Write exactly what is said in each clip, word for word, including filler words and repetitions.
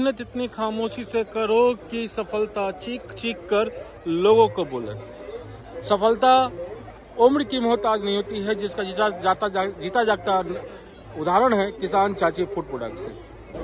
मेहनत इतनी खामोशी से करो कि सफलता चीख चीख कर लोगों को बोले। सफलता उम्र की मोहताज नहीं होती है, जिसका जीता जाता जा, जीता जागता उदाहरण है किसान चाची फूड प्रोडक्ट से।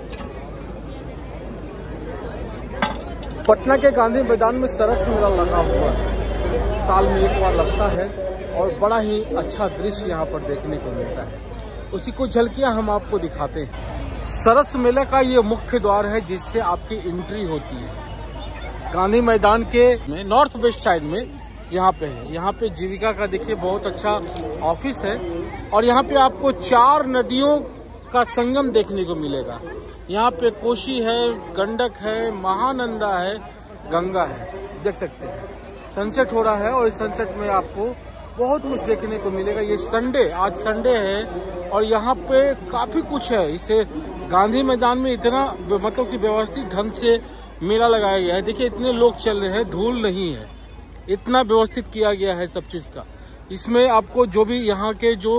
पटना के गांधी मैदान में सरस मेला लगा हुआ है, साल में एक बार लगता है और बड़ा ही अच्छा दृश्य यहाँ पर देखने को मिलता है। उसी को झलकियाँ हम आपको दिखाते हैं। सरस मेले का ये मुख्य द्वार है जिससे आपकी एंट्री होती है। गांधी मैदान के में नॉर्थ वेस्ट साइड में यहाँ पे है। यहाँ पे जीविका का देखिए बहुत अच्छा ऑफिस है और यहाँ पे आपको चार नदियों का संगम देखने को मिलेगा। यहाँ पे कोशी है, गंडक है, महानंदा है, गंगा है, देख सकते हैं। सनसेट हो रहा है और इस सनसेट में आपको बहुत कुछ देखने को मिलेगा। ये संडे, आज संडे है और यहाँ पे काफी कुछ है। इसे गांधी मैदान में इतना मतलब कि व्यवस्थित ढंग से मेला लगाया गया है। देखिए इतने लोग चल रहे हैं, धूल नहीं है, इतना व्यवस्थित किया गया है सब चीज का। इसमें आपको जो भी यहाँ के जो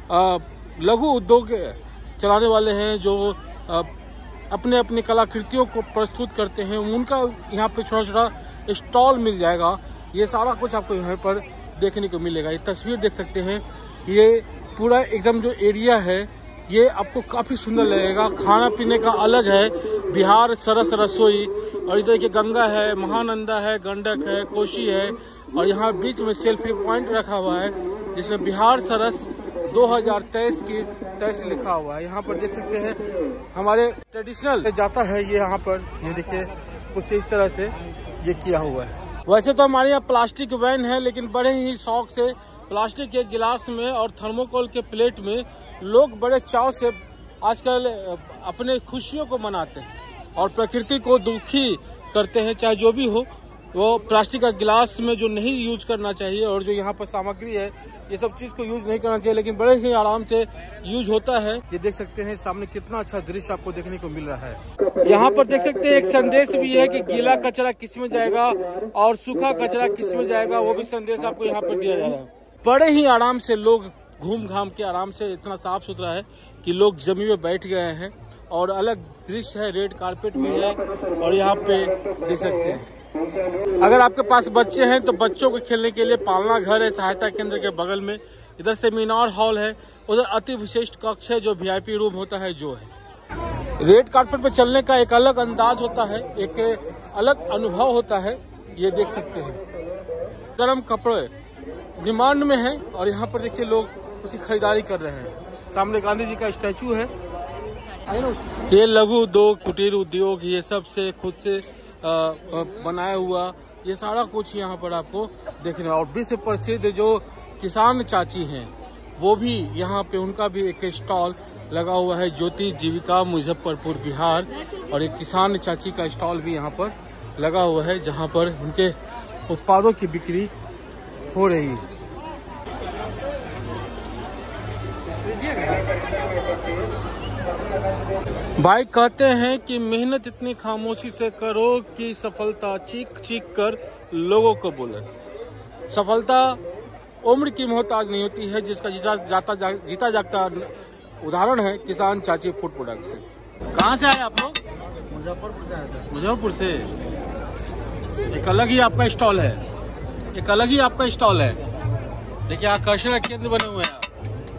लघु उद्योग चलाने वाले हैं, जो आ, अपने अपने कलाकृतियों को प्रस्तुत करते हैं, उनका यहाँ पे छोटा छोटा स्टॉल मिल जाएगा। ये सारा कुछ आपको यहाँ पर देखने को मिलेगा। ये तस्वीर देख सकते हैं, ये पूरा एकदम जो एरिया है ये आपको काफी सुंदर लगेगा। खाना पीने का अलग है, बिहार सरस रसोई। और इधर के गंगा है, महानंदा है, गंडक है, कोशी है और यहाँ बीच में सेल्फी पॉइंट रखा हुआ है जिसमें बिहार सरस दो हज़ार तेईस की तेईस लिखा हुआ है। यहाँ पर देख सकते हैं हमारे ट्रेडिशनल जाता है ये यहाँ पर, ये देखिए कुछ इस तरह से ये किया हुआ है। वैसे तो हमारे यहाँ प्लास्टिक वैन है, लेकिन बड़े ही शौक से प्लास्टिक के गिलास में और थर्मोकोल के प्लेट में लोग बड़े चाव से आजकल अपने खुशियों को मनाते हैं और प्रकृति को दुखी करते हैं। चाहे जो भी हो, वो प्लास्टिक का गिलास में जो नहीं यूज करना चाहिए और जो यहाँ पर सामग्री है ये सब चीज को यूज नहीं करना चाहिए, लेकिन बड़े ही आराम से यूज होता है। ये देख सकते हैं सामने कितना अच्छा दृश्य आपको देखने को मिल रहा है। यहाँ पर देख सकते हैं एक संदेश भी है कि गीला कचरा किस में जाएगा और सूखा कचरा किस में जाएगा, वो भी संदेश आपको यहाँ पर दिया जा रहा है। बड़े ही आराम से लोग घूम घाम के आराम से, इतना साफ सुथरा है कि लोग जमीन में बैठ गए हैं और अलग दृश्य है, रेड कारपेट भी है और यहाँ पे देख सकते हैं। अगर आपके पास बच्चे हैं तो बच्चों को खेलने के लिए पालना घर है सहायता केंद्र के बगल में। इधर सेमिनार हॉल है, उधर अति विशिष्ट कक्ष है जो वीआईपी रूम होता है जो है। रेड कारपेट पे चलने का एक अलग अंदाज होता है, एक अलग अनुभव होता है। ये देख सकते हैं गर्म कपड़े डिमांड में है और यहाँ पर देखिए लोग उसकी खरीदारी कर रहे हैं। सामने गांधी जी का स्टैचू है। ये लघु उद्योग, कुटीर उद्योग, ये सब से खुद से आ, बनाया हुआ ये सारा कुछ यहाँ पर आपको देखने। और विश्व प्रसिद्ध जो किसान चाची हैं वो भी यहाँ पे, उनका भी एक स्टॉल लगा हुआ है, ज्योति जीविका मुजफ्फरपुर बिहार। और एक किसान चाची का स्टॉल भी यहाँ पर लगा हुआ है जहाँ पर उनके उत्पादों की बिक्री हो रही है। भाई कहते हैं कि मेहनत इतनी खामोशी से करो कि सफलता चीख चीख कर लोगों को बोले। सफलता उम्र की मोहताज नहीं होती है, जिसका जीता जाता जा, जीता जागता उदाहरण है किसान चाची फूड प्रोडक्ट से। कहाँ से आए आप लोग? मुजफ्फरपुर से आए सर। मुजफ्फरपुर से। एक अलग ही आपका स्टॉल है, एक अलग ही आपका स्टॉल है। देखिए आकर्षण केंद्र बने हुए हैं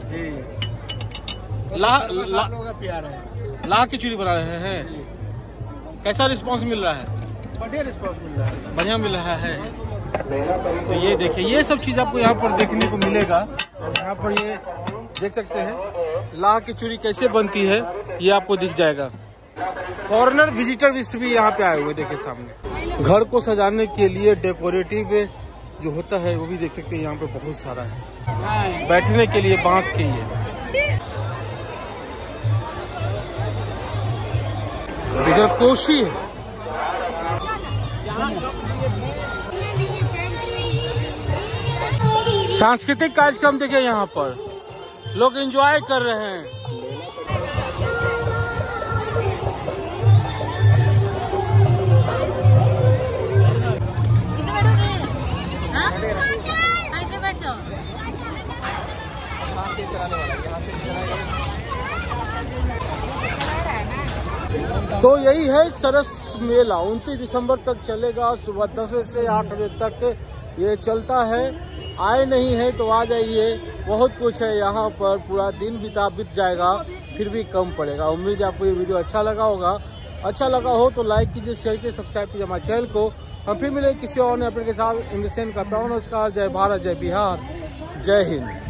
जी। ला ला प्यार है, लाह की चूड़ी बना रहे हैं। कैसा रिस्पांस मिल रहा है? बढ़िया रिस्पांस मिल रहा है, बढ़िया मिल रहा है। तो ये देखिए ये सब चीज आपको यहाँ पर देखने को मिलेगा। यहाँ पर ये देख सकते हैं लाह की चूड़ी कैसे बनती है, ये आपको दिख जाएगा। फॉरेनर विजिटर भी यहाँ पे आए हुए, देखिए सामने। घर को सजाने के लिए डेकोरेटिव जो होता है वो भी देख सकते हैं यहाँ पे बहुत सारा है। बैठने के लिए बांस के ये। इधर कोशी है। सांस्कृतिक कार्यक्रम देखिए यहाँ पर लोग एंजॉय कर रहे हैं। तो यही है सरस मेला, उनतीस दिसंबर तक चलेगा। सुबह दस बजे से आठ बजे तक ये चलता है। आए नहीं है तो आ जाइए, बहुत कुछ है यहाँ पर। पूरा दिन बिता बीत जाएगा फिर भी कम पड़ेगा। उम्मीद है आपको ये वीडियो अच्छा लगा होगा। अच्छा लगा हो तो लाइक कीजिए, शेयर कीजिए, सब्सक्राइब कीजिए हमारे चैनल को। हम फिर मिले किसी और नए अपडेट के साथ। इंग्लिश का नमस्कार। जय भारत, जय बिहार, जय हिंद।